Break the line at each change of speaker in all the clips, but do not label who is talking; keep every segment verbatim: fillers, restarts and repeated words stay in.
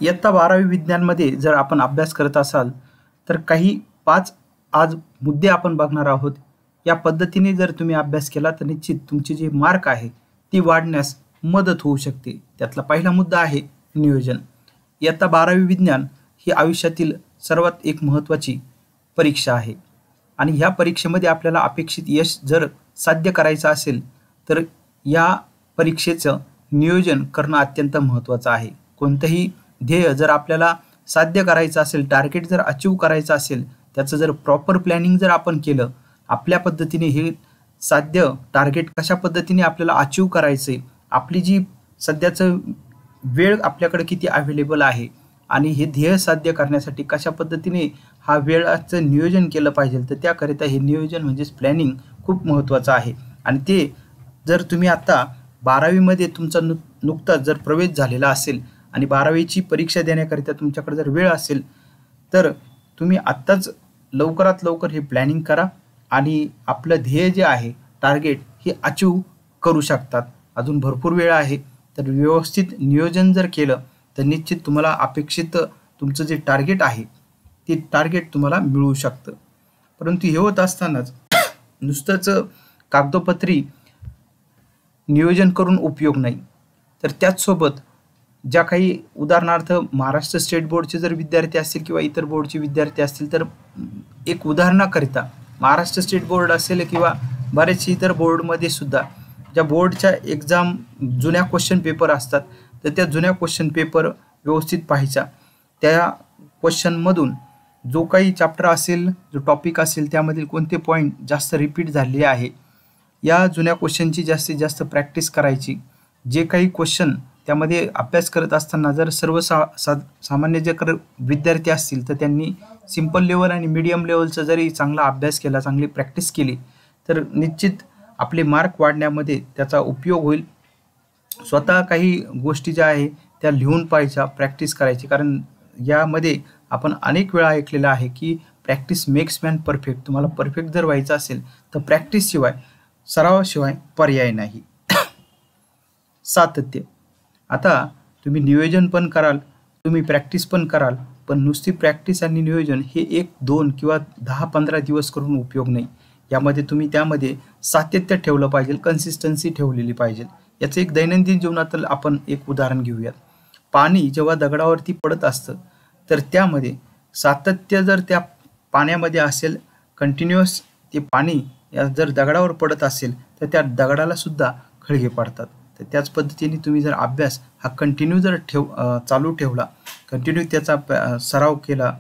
इयत्ता बारावी विज्ञानमध्ये जर आपण अभ्यास करत असाल तर काही पाच आज मुद्दे आपण बघणार आहोत. या पद्धतीने जर तुम्ही अभ्यास केला तर निश्चित तुमची जी मार्क आहे ती वाढण्यास मदत होऊ शकते. त्यातला पहिला मुद्दा आहे नियोजन. इयत्ता बारावी विज्ञान ही आयुष्यातील सर्वात एक महत्त्वाची परीक्षा आहे आणि ह्या परीक्षेमध्ये आपल्याला अपेक्षित यश जर साध्य करायचं असेल तर या परीक्षेचं नियोजन करणं अत्यंत महत्त्वाचं आहे. कोणतंही ध्येय जर आपल्याला साध्य करायचं असेल, टार्गेट जर अचीव करायचं असेल, त्याचं जर प्रॉपर प्लॅनिंग जर आपण केलं, आपल्या पद्धतीने हे साध्य टार्गेट कशा पद्धतीने आपल्याला अचीव करायचं आहे, आपली जी सध्याचं वेळ आपल्याकडे किती अवेलेबल आहे आणि हे ध्येय साध्य करण्यासाठी कशा पद्धतीने हा वेळाचं नियोजन केलं पाहिजे, तर त्याकरिता हे नियोजन म्हणजेच प्लॅनिंग खूप महत्त्वाचं आहे. आणि ते जर तुम्ही आता बारावीमध्ये तुमचा नु नुकताच जर प्रवेश झालेला असेल आणि बारावीची परीक्षा देण्याकरिता तुमच्याकडे जर वेळ असेल तर तुम्ही आत्ताच लवकरात लवकर हे प्लॅनिंग करा आणि आपलं ध्येय जे आहे टार्गेट हे अचीव करू शकतात. अजून भरपूर वेळ आहे, तर व्यवस्थित नियोजन जर केलं तर निश्चित तुम्हाला अपेक्षित तुमचं जे टार्गेट आहे ते टार्गेट तुम्हाला मिळू शकतं. परंतु हे होत असतानाच नुसतंच कागदोपत्री नियोजन करून उपयोग नाही, तर त्याचसोबत ज्या काही उदाहरणार्थ महाराष्ट्र स्टेट बोर्डचे जर विद्यार्थी असतील किंवा इतर बोर्डचे विद्यार्थी असतील तर एक उदाहरणाकरिता महाराष्ट्र स्टेट बोर्ड असेल किंवा बरेचसे इतर बोर्डमध्ये सुद्धा ज्या बोर्डच्या एक्झाम जुन्या क्वेश्चन पेपर असतात तर त्या जुन्या क्वेश्चन पेपर व्यवस्थित पाहायचा. त्या क्वेश्चनमधून जो काही चॅप्टर असेल, जो टॉपिक असेल, त्यामधील कोणते पॉईंट जास्त रिपीट झालेले आहे या जुन्या क्वेश्चनची जास्तीत जास्त प्रॅक्टिस करायची. जे काही क्वेश्चन त्यामध्ये अभ्यास करत असताना जर सर्व सा सा सामान्य जे कर विद्यार्थी असतील तर त्यांनी सिंपल लेवल आणि मीडियम लेवलचा जरी चांगला अभ्यास केला, चांगली प्रॅक्टिस केली तर निश्चित आपले मार्क वाढण्यामध्ये त्याचा उपयोग होईल. स्वतः काही गोष्टी ज्या आहे त्या लिहून पाहायच्या, प्रॅक्टिस करायची. कारण यामध्ये आपण अनेक वेळा ऐकलेलं आहे की प्रॅक्टिस मेक्स मॅन परफेक्ट. तुम्हाला परफेक्ट जर व्हायचं असेल तर प्रॅक्टिसशिवाय, सरावाशिवाय पर्याय नाही. सातत्य. आता तुम्ही नियोजन पण कराल, तुम्ही प्रॅक्टिस पण कराल, पण नुसती प्रॅक्टिस आणि नियोजन हे एक दोन किंवा दहा पंधरा दिवस करून उपयोग नाही. यामध्ये तुम्ही त्यामध्ये सातत्य ठेवलं पाहिजे, कन्सिस्टन्सी ठेवलेली पाहिजे. याचं एक दैनंदिन जीवनातील आपण एक उदाहरण घेऊयात. पाणी जेव्हा दगडावरती पडत असतं तर त्यामध्ये सातत्य जर त्या पाण्यामध्ये असेल, कंटिन्युअस ते पाणी या जर दगडावर पडत असेल तर त्या दगडाला सुद्धा खळगे पडतात. तर त्याच पद्धतीने तुम्ही जर अभ्यास हा कंटिन्यू जर ठेव चालू ठेवला, कंटिन्यू त्याचा सराव केला,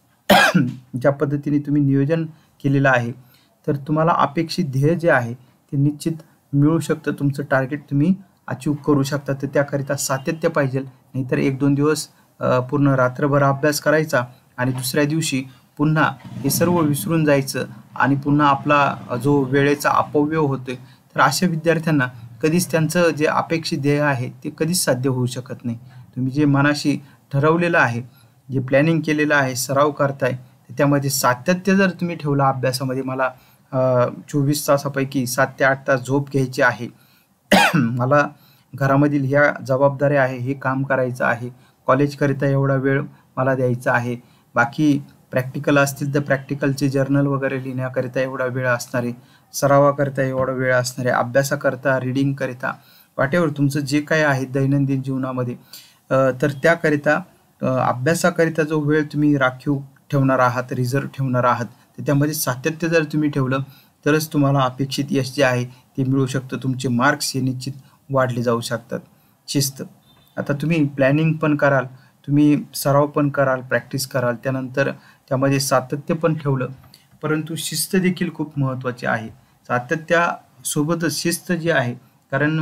ज्या पद्धतीने तुम्ही नियोजन केलेलं आहे तर तुम्हाला अपेक्षित ध्येय जे आहे ते निश्चित मिळू शकतं. तुमचं टार्गेट तुम्ही अचीव करू शकता. तर त्याकरिता सातत्य पाहिजे. नाहीतर एक दोन दिवस पूर्ण रात्रभर अभ्यास करायचा आणि दुसऱ्या दिवशी पुन्हा हे सर्व विसरून जायचं आणि पुन्हा आपला जो वेळेचा अपव्यय होतोय, तर अशा विद्यार्थ्यांना कधीच त्यांचं जे अपेक्षित ध्येय आहे ते कधीच साध्य होऊ शकत नाही. तुम्ही जे मनाशी ठरवलेलं आहे, जे प्लॅनिंग केलेलं आहे, सराव करताय, त्यामध्ये सातत्य जर तुम्ही ठेवला अभ्यासामध्ये, मला चोवीस तासापैकी सात ते आठ तास झोप घ्यायची आहे, मला घरामधील ह्या जबाबदाऱ्या आहे, हे काम करायचं आहे, कॉलेजकरिता एवढा वेळ मला द्यायचा आहे, बाकी प्रॅक्टिकल असतील तर प्रॅक्टिकलचे जर्नल वगैरे लिहिण्याकरिता एवढा वेळ असणार आहे, सरावाकरिता एवढा वेळ असणार आहे, अभ्यासाकरिता, रीडिंगकरिता, वाटेवर तुमचं जे काय आहे दैनंदिन जीवनामध्ये, तर त्याकरिता अभ्यासाकरिता जो वेळ तुम्ही राखीव ठेवणार आहात, रिझर्व ठेवणार आहात, तर त्यामध्ये सातत्य जर तुम्ही ठेवलं तरच तुम्हाला अपेक्षित यश जे आहे ते मिळू शकतं. तुमचे मार्क्स हे निश्चित वाढले जाऊ शकतात. शिस्त. आता तुम्ही प्लॅनिंग पण कराल, तुम्ही सराव पण कराल, प्रॅक्टिस कराल, त्यानंतर त्यामध्ये सातत्य पण ठेवलं, परंतु शिस्त देखील खूप महत्त्वाची आहे. सातत्यासोबतच शिस्त जी आहे, कारण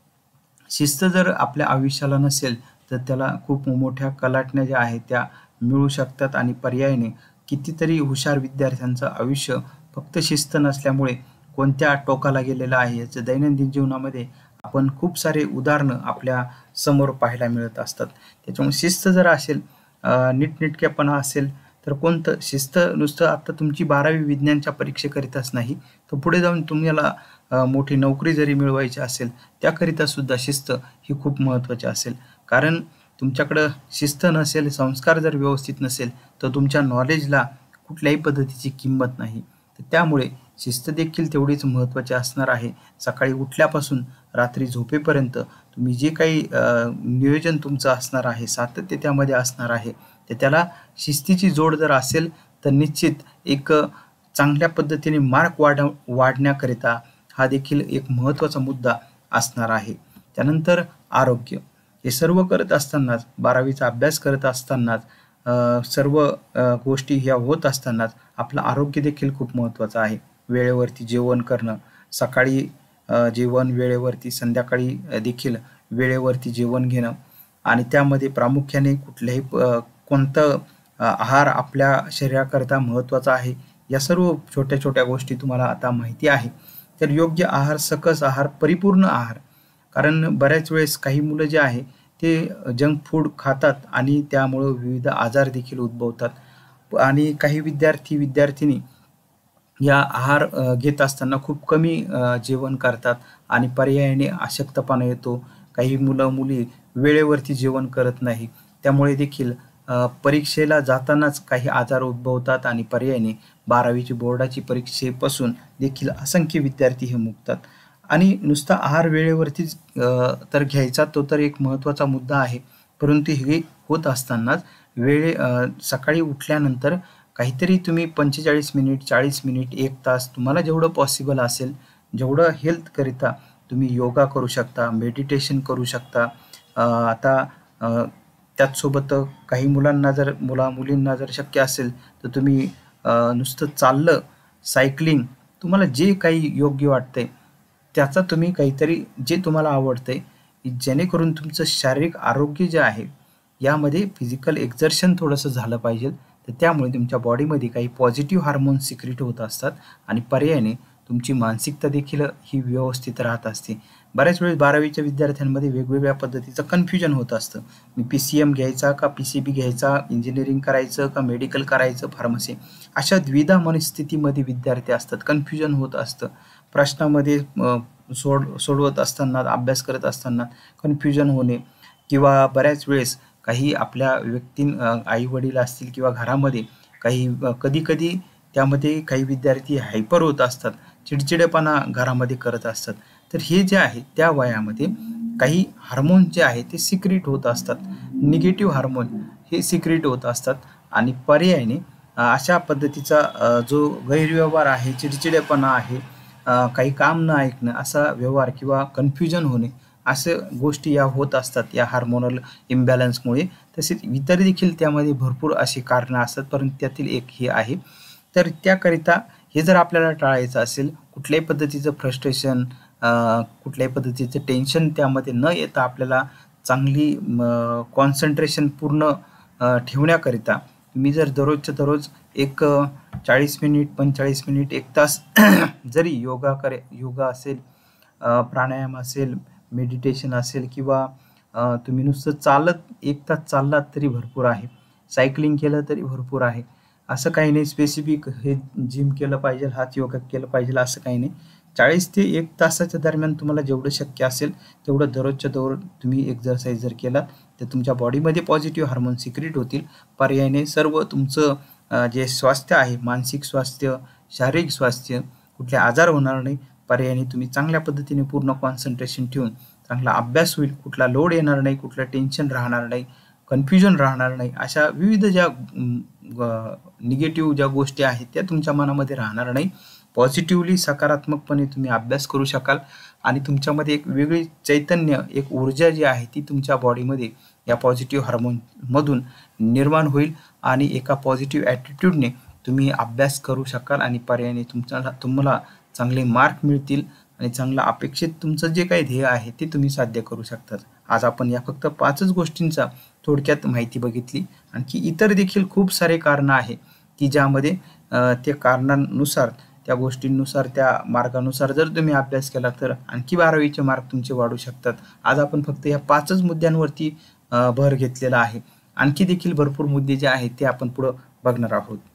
शिस्त जर आपल्या आयुष्याला नसेल तर त्याला खूप मोठ्या कलाटण्या ज्या आहेत त्या मिळू शकतात आणि पर्यायाने कितीतरी हुशार विद्यार्थ्यांचं आयुष्य फक्त शिस्त नसल्यामुळे कोणत्या टोकाला गेलेलं आहे याचं दैनंदिन जीवनामध्ये आपण खूप सारे उदाहरणं आपल्या समोर पाहायला मिळत असतात. त्याच्यामुळे शिस्त जर असेल, नीटनेटकेपणा असेल तर कोणतं शिस्त नुसतं आता तुमची बारावी विज्ञानच्या परीक्षेकरिताच नाही, तर पुढे जाऊन तुम्हाला मोठी नोकरी जरी मिळवायची असेल त्याकरिता सुद्धा शिस्त ही खूप महत्त्वाची असेल. कारण तुमच्याकडं शिस्त नसेल, संस्कार जर व्यवस्थित नसेल, तर तुमच्या नॉलेजला कुठल्याही पद्धतीची किंमत नाही. तर त्यामुळे शिस्त देखील तेवढीच महत्त्वाची असणार आहे. सकाळी उठल्यापासून रात्री झोपेपर्यंत तुम्ही जे काही अ, नियोजन तुमचं असणार आहे, सातत्य त्यामध्ये असणार आहे, तर त्याला शिस्तीची जोड जर असेल, तर निश्चित एक अ, चांगल्या पद्धतीने मार्क वाढ वाढण्याकरिता हा देखील एक महत्त्वाचा मुद्दा असणार आहे. त्यानंतर आरोग्य. हे सर्व करत असतानाच, बारावीचा अभ्यास करत असतानाच, अ, सर्व अ, गोष्टी ह्या होत असतानाच आपलं आरोग्य देखील खूप महत्त्वाचं आहे. वेळेवरती जेवण करणं, सकाळी अ, जेवण वेळेवरती, संध्याकाळी अ, देखील वेळेवरती जेवण घेणं आणि त्यामध्ये प्रामुख्याने कुठल्याही अ, कोणतं अ, आहार आपल्या शरीराकरता महत्त्वाचा आहे, या सर्व छोट्या-छोट्या गोष्टी तुम्हाला आता माहिती आहे. तर योग्य आहार, सकस आहार, परिपूर्ण आहार. कारण बऱ्याच वेळेस काही मुलं जे आहे ते जंक फूड खातात आणि त्यामुळं विविध आजार देखील उद्भवतात आणि काही विद्यार्थी, विद्यार्थिनी या आहार अ, घेत असताना खूप कमी अ, जेवण करतात आणि पर्यायाने अशक्तपणा येतो. काही मुलं-मुली वेळेवरती जेवण करत नाही. त्यामुळे देखील अ, परीक्षेला जातानाच काही आजार उद्भवतात आणि पर्यायाने बारावीची बोर्डाची परीक्षेपासून देखील असंख्य विद्यार्थी हे मुकतात. आणि नुसता आहार वेळेवरतीच अ, तर घ्यायचा तो तर एक महत्त्वाचा मुद्दा आहे. परंतु हे होत असतानाच वेळे अ, सकाळी उठल्यानंतर काहीतरी तुम्ही पंचेचाळीस मिनिट, चाळीस मिनिट, एक तास तुम्हाला जेवढं पॉसिबल असेल, जेवढं हेल्थकरिता तुम्ही योगा करू शकता, मेडिटेशन करू शकता. अ, आता अ, त्याचसोबत काही मुलांना जर मुला-मुलींना जर शक्य असेल, तर तुम्ही अ, नुसतं चाललं, सायकलिंग तुम्हाला जे काही योग्य वाटतंय, त्याचा तुम्ही काहीतरी जे तुम्हाला आवडतंय, जेणेकरून तुमचं शारीरिक आरोग्य जे आहे, यामध्ये फिजिकल एक्झर्शन थोडंसं झालं पाहिजे. तर त्यामुळे तुमच्या बॉडीमध्ये काही पॉझिटिव्ह हार्मोन्स सिक्रेट होत असतात आणि पर्यायाने तुमची मानसिकता देखील ही व्यवस्थित राहत असते. बऱ्याच वेळेस बारावीच्या विद्यार्थ्यांमध्ये वेगवेगळ्या पद्धतीचं कन्फ्युजन होत असतं. मी पी-सी-एम घ्यायचा का पी-सी-बी घ्यायचा, इंजिनिअरिंग करायचं का मेडिकल करायचं, फार्मसी. अशा द्विधा मनस्थितीमध्ये विद्यार्थी असतात, कन्फ्युजन होत असतं. प्रश्नामध्ये अ, सोड सोडवत असताना, अभ्यास करत असताना कन्फ्युजन होणे किंवा बऱ्याच वेळेस काही आपल्या व्यक्ती आई-वडील असतील किंवा घरामध्ये काही अ, कधी-कधी त्यामध्ये काही विद्यार्थी हायपर होत असतात, चिडचिडेपणा घरामध्ये करत असतात. तर हे जे आहे त्या वयामध्ये काही हार्मोन जे आहे ते सिक्रेट होत असतात. निगेटिव्ह हार्मोन हे सिक्रेट होत असतात आणि पर्यायाने अ, अशा पद्धतीचा अ, जो गैरव्यवहार आहे, चिडचिडेपणा आहे, अ, काही काम न ऐकणं असा व्यवहार किंवा कन्फ्युजन होणे, अशा गोष्टी या होत असतात या हार्मोनल इम्बॅलन्समुळे. तसेच इतर देखील त्यामध्ये भरपूर अशी कारणं असतात, परंतु त्यातील एक हे आहे. तर त्याकरिता हे जर आपल्याला टाळायचं असेल, कुठल्याही पद्धतीचं फ्रस्ट्रेशन, अ, कुठल्याही पद्धतीचं टेन्शन त्यामध्ये न येता आपल्याला चांगली कॉन्सन्ट्रेशन पूर्ण अ, ठेवण्याकरिता तुम्ही जर दररोजच्या दररोज एक अ, चाळीस मिनिट, पंचेचाळीस मिनिट, एक तास जरी योगा करे योगा असेल, अ, प्राणायाम असेल, मेडिटेशन असेल किंवा अ, तुम्ही नुसतं चालत एक तास चाललात तरी भरपूर आहे. सायकलिंग केलं तरी भरपूर आहे. असं काही नाही स्पेसिफिक हे जिम केलं पाहिजे, हाच योगा केलं पाहिजे असं काही नाही. चाळीस ते एक तासाच्या दरम्यान तुम्हाला जेवढं शक्य असेल, तेवढं दररोजच्या दररोज तुम्ही एक्सरसाइज जर केलात, तर तुमच्या बॉडीमध्ये पॉझिटिव्ह हार्मोन सिक्रेट होतील. पर्यायाने सर्व तुमचं अ, जे स्वास्थ्य आहे, मानसिक स्वास्थ्य, शारीरिक स्वास्थ्य, कुठले आजार होणार नाही. पर्यायाने तुम्ही चांगल्या पद्धतीने पूर्ण कॉन्सन्ट्रेशन ठेवून चांगला अभ्यास होईल, कुठला लोड येणार नाही, कुठलं टेन्शन राहणार नाही, कन्फ्युजन राहणार नाही. अशा विविध ज्या निगेटिव्ह ज्या गोष्टी आहेत त्या तुमच्या मनामध्ये राहणार नाही. पॉझिटिव्हली सकारात्मकपणे तुम्ही अभ्यास करू शकाल आणि तुमच्यामध्ये एक वेगळी चैतन्य, एक ऊर्जा जी आहे ती तुमच्या बॉडीमध्ये या पॉझिटिव्ह हार्मोनमधून निर्माण होईल आणि एका पॉझिटिव्ह ॲटिट्यूडने तुम्ही अभ्यास करू शकाल आणि पर्यायाने तुमचा तुम्हाला चांगले मार्क मिळतील आणि चांगलं अपेक्षित तुमचं जे काही ध्येय आहे ते तुम्ही साध्य करू शकतात. आज आपण या फक्त पाचच गोष्टींचा थोडक्यात माहिती बघितली. आणखी इतर देखील खूप सारे कारणं आहे की ज्यामध्ये अ, त्या कारणांनुसार, त्या गोष्टींनुसार, त्या मार्गानुसार जर तुम्ही अभ्यास केला तर आणखी बारावीचे मार्क तुमचे वाढू शकतात. आज आपण फक्त या पाचच मुद्द्यांवरती अ, भर घेतलेला आहे. आणखी देखील भरपूर मुद्दे जे आहेत ते आपण पुढं बघणार आहोत.